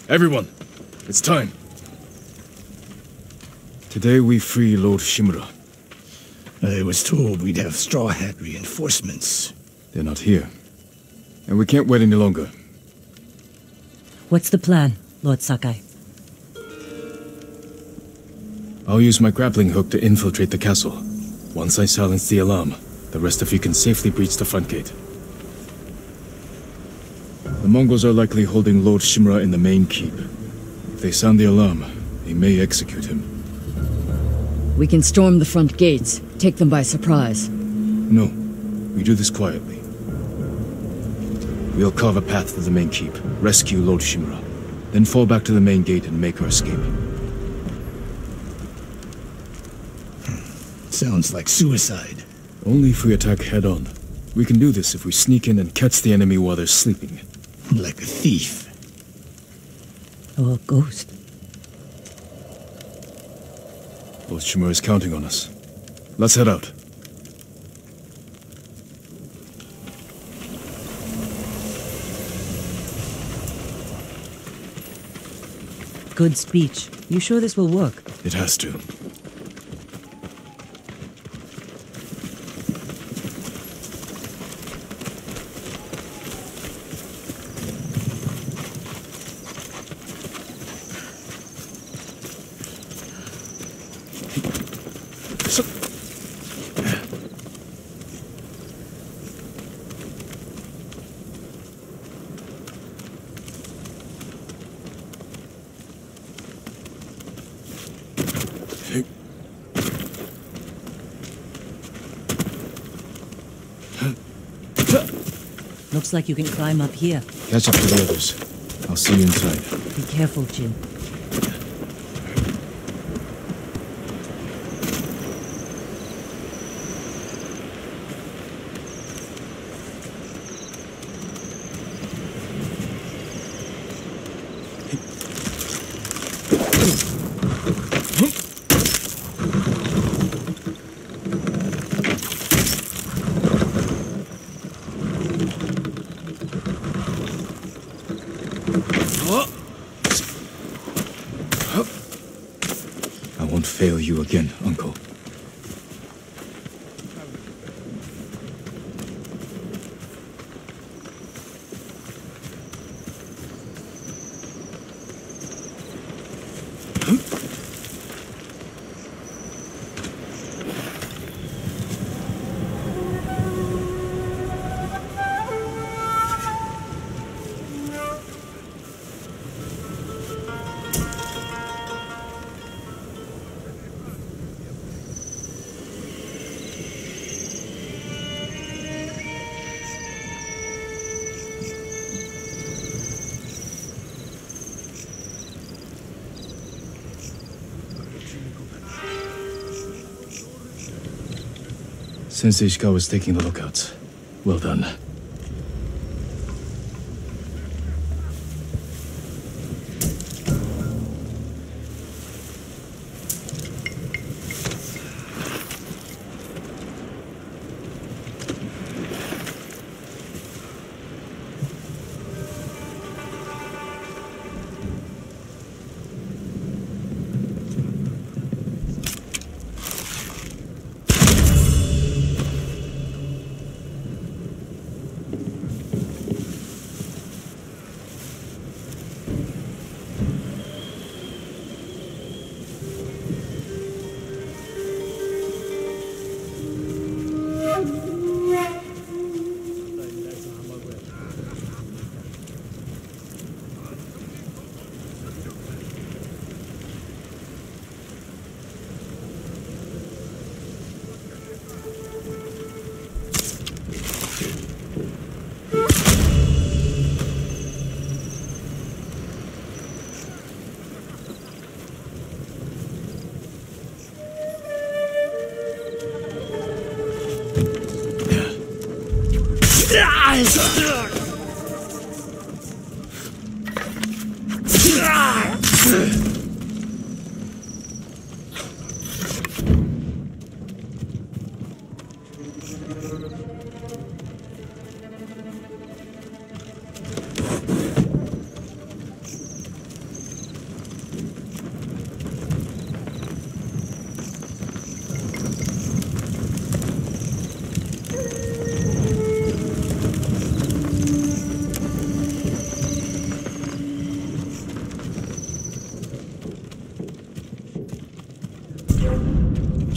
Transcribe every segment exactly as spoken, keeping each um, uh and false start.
Everyone, it's time. Today we free Lord Shimura. I was told we'd have Straw Hat reinforcements. They're not here. And we can't wait any longer. What's the plan, Lord Sakai? I'll use my grappling hook to infiltrate the castle. Once I silence the alarm, the rest of you can safely breach the front gate. The Mongols are likely holding Lord Shimura in the main keep. If they sound the alarm, they may execute him. We can storm the front gates, take them by surprise. No, we do this quietly. We'll carve a path to the main keep, rescue Lord Shimura, then fall back to the main gate and make our escape. Sounds like suicide. Only if we attack head-on. We can do this if we sneak in and catch the enemy while they're sleeping. Like a thief. Or a ghost. Lord Shimura is counting on us. Let's head out. Good speech. You sure this will work? It has to. Looks like you can climb up here. Catch up to the others. I'll see you inside. Be careful, Jin. Fail you again, Uncle. Sensei Ishikawa's taking the lookouts. Well done.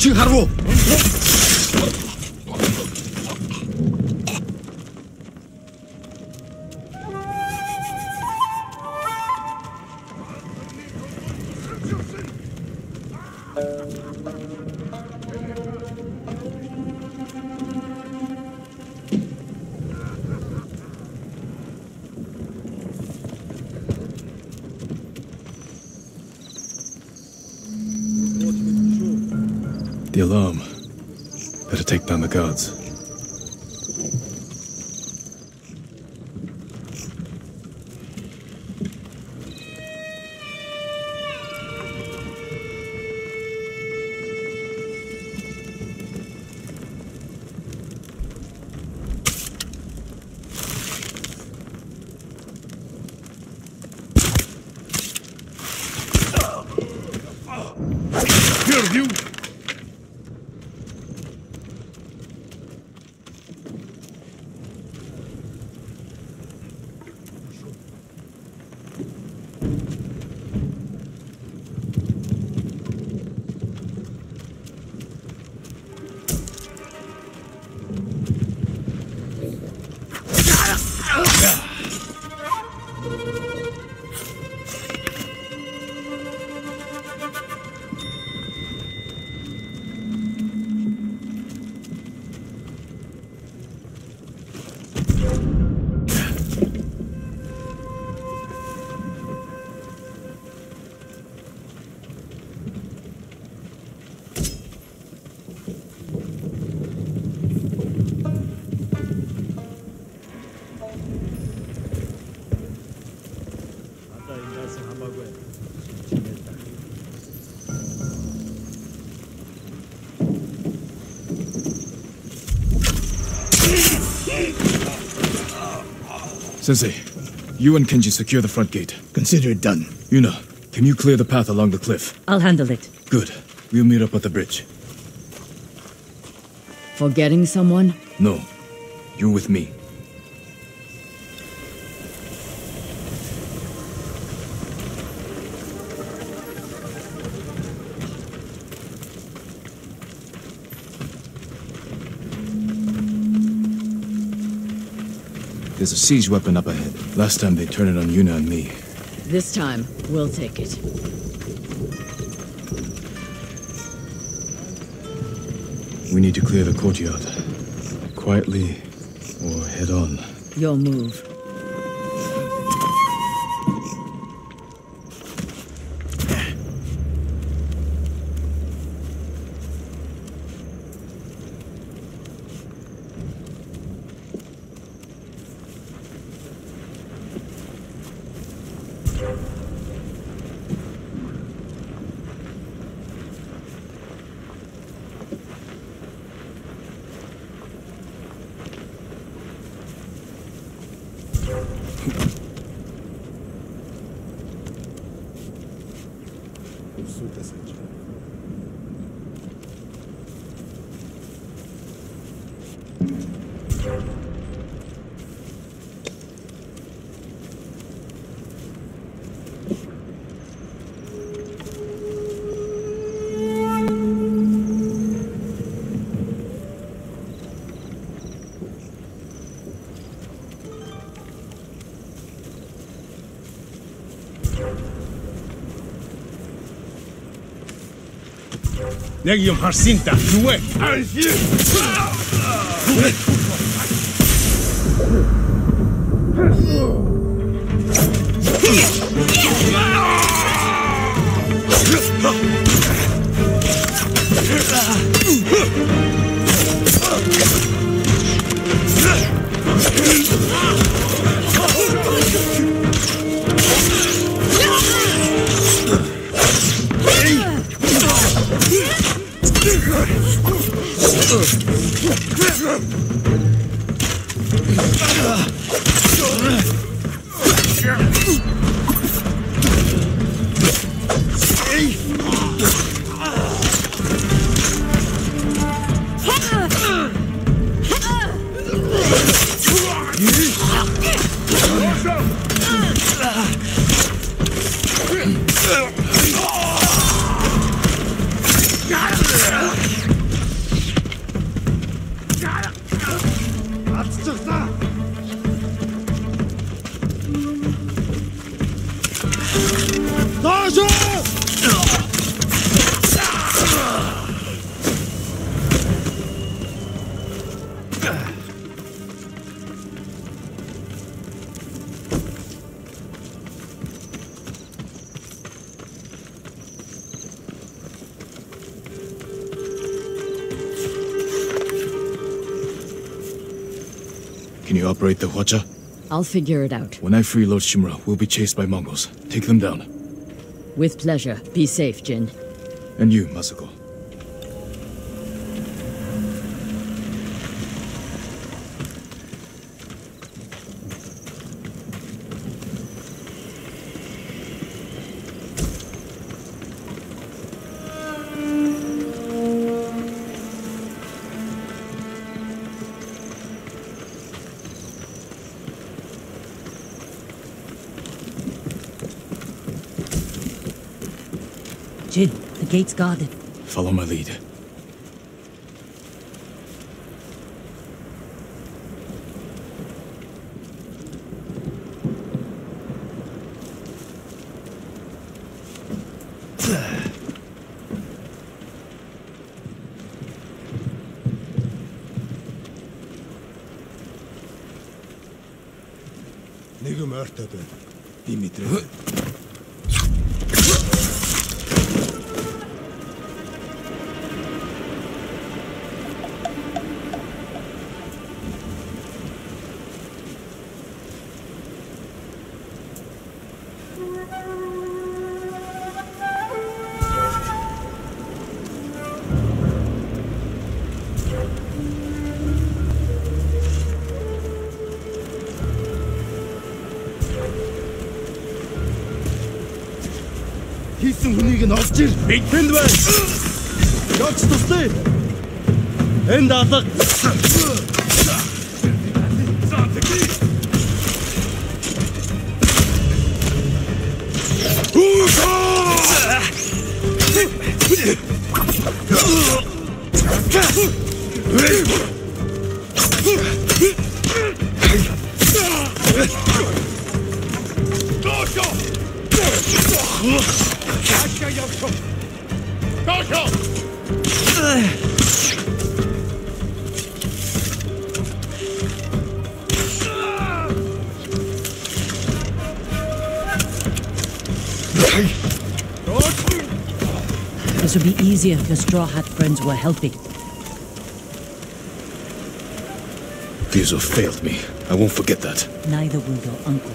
The alarm. Better take down the guards. Sensei, you and Kenji secure the front gate. Consider it done. Yuna, can you clear the path along the cliff? I'll handle it. Good. We'll meet up at the bridge. Forgetting someone? No. You're with me. There's a siege weapon up ahead. Last time they turned it on Yuna and me. This time, we'll take it. We need to clear the courtyard. Quietly, or head on. Your move. Negium Harsinta, Nue, Can you operate the Hwacha? I'll figure it out. When I free Lord Shimura, we'll be chased by Mongols. Take them down. With pleasure. Be safe, Jin. And you, Masako. Jin, the gate's guarded. Follow my lead. Dimitri. Хийсэн хүнийг нь олж ир. Энд байна. Явж туслая. Энд алга. This would be easier if your Straw Hat friends were helping. These have failed me. I won't forget that. Neither will your uncle.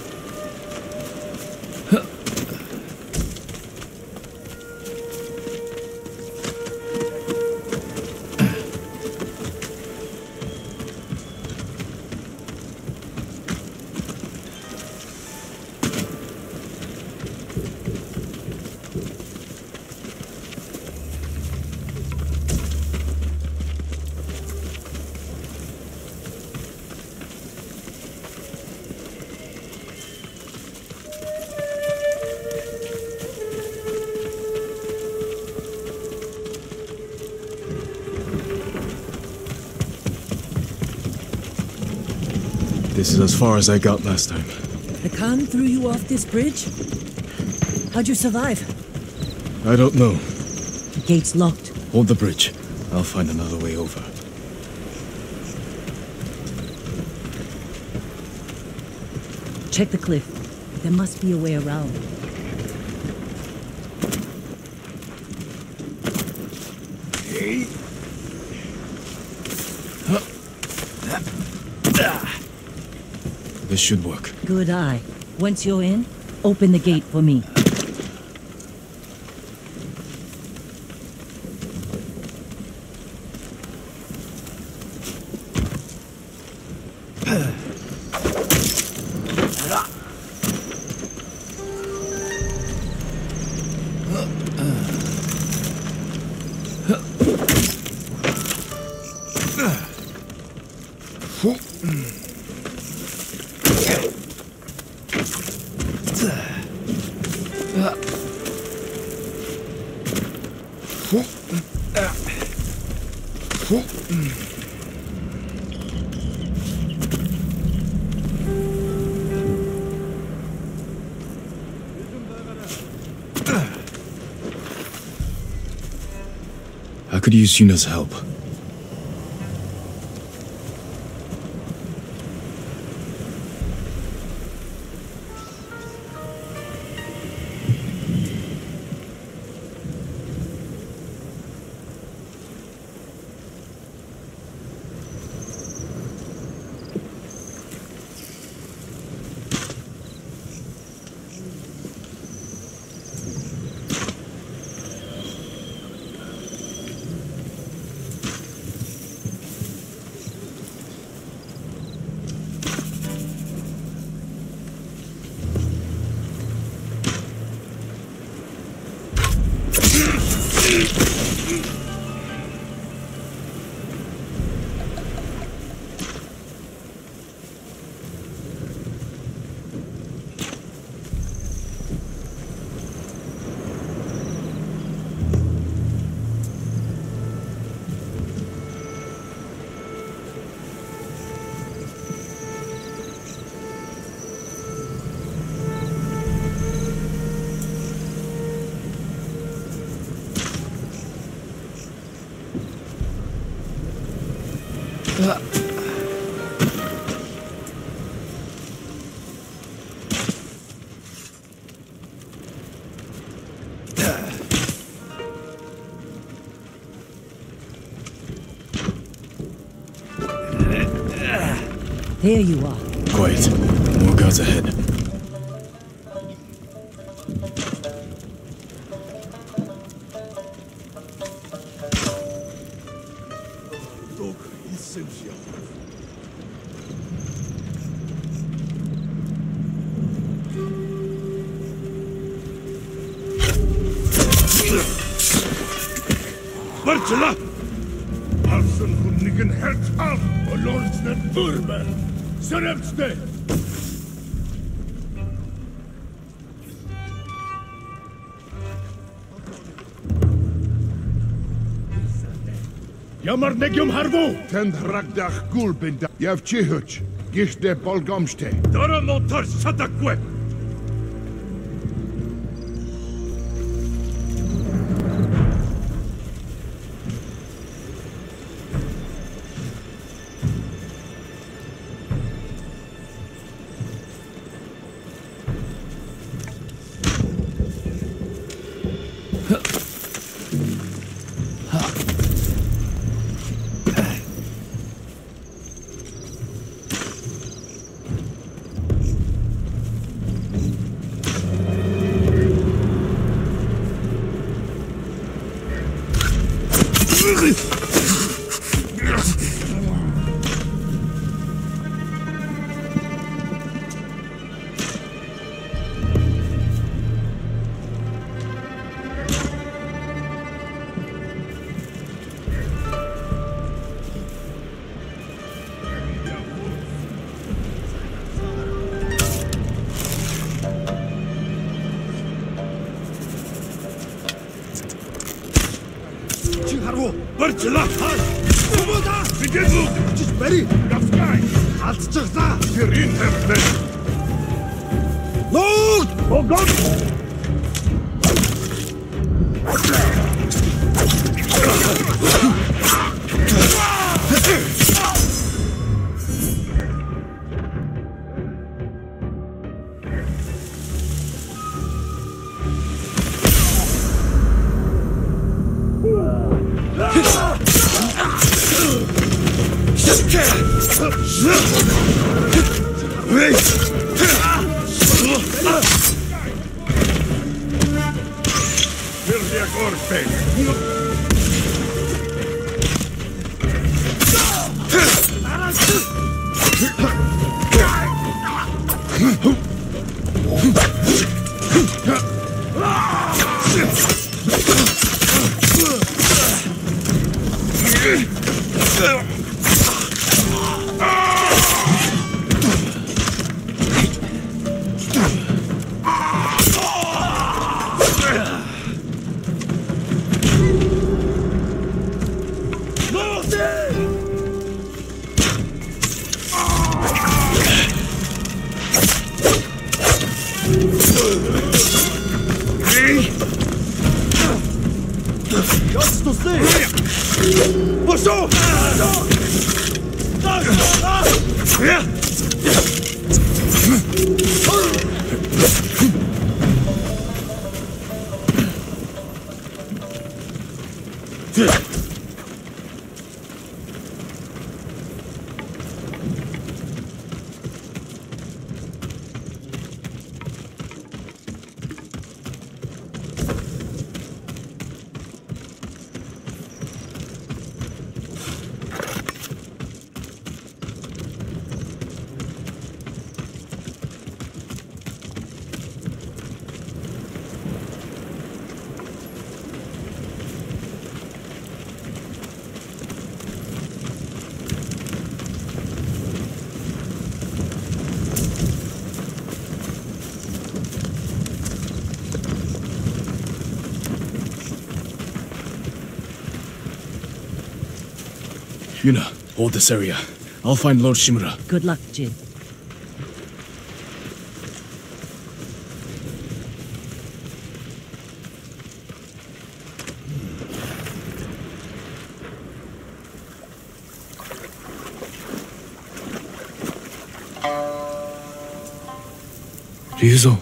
This is as far as I got last time. The Khan threw you off this bridge? How'd you survive? I don't know. The gate's locked. Hold the bridge. I'll find another way over. Check the cliff. There must be a way around. This should work. Good eye. Once you're in, open the gate for me. I could use Yuna's help. There you are. Quiet. More guards ahead. Look, he seems young. Marcella! Alsen hunnigen helt av och lordsnet urmen! Serevste! Jamar negium harvo! Ten ragdach gulbinda. Jav chihuch. Gishte bolgomste. Dora motor satakwe! Barcela! Svoboda! Begin! Just ready! Gafskai! Altsachta! Kirin Tempel! Lord! Oh God! Yuna, hold this area. I'll find Lord Shimura. Good luck, Jin. Ryuzo.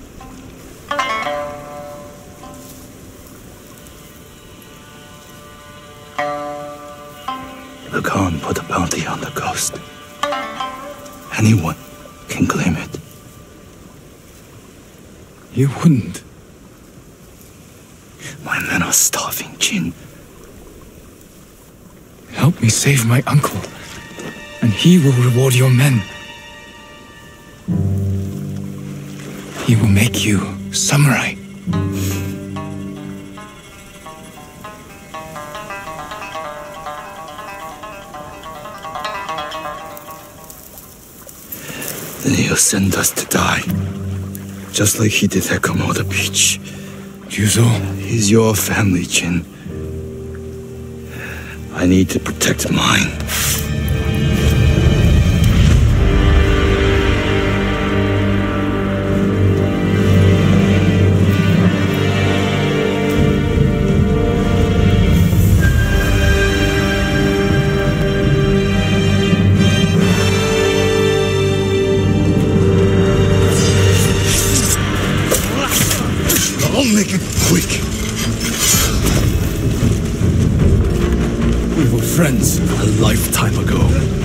The Khan put a bounty on the ghost. Anyone can claim it. You wouldn't. My men are starving, Jin. Help me save my uncle, and he will reward your men. He will make you samurai. Then he'll send us to die. Just like he did at Komoda Beach. Ryuzo. He's your family, Jin. I need to protect mine. I'll make it quick. We were friends a lifetime ago.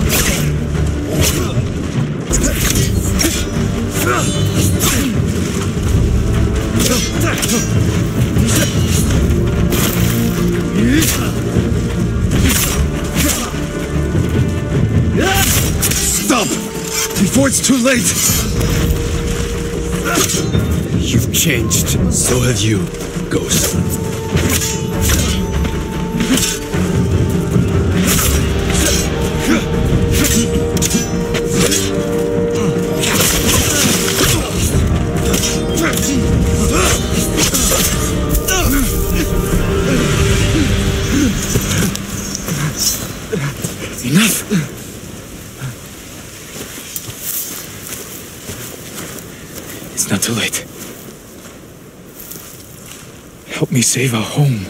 Stop! Before it's too late! You've changed. So have you, Ghost. Enough! It's not too late. Help me save our home.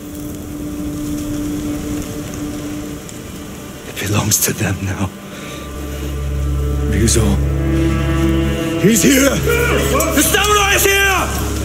It belongs to them now. Ryuzo. He's here! The samurai is here!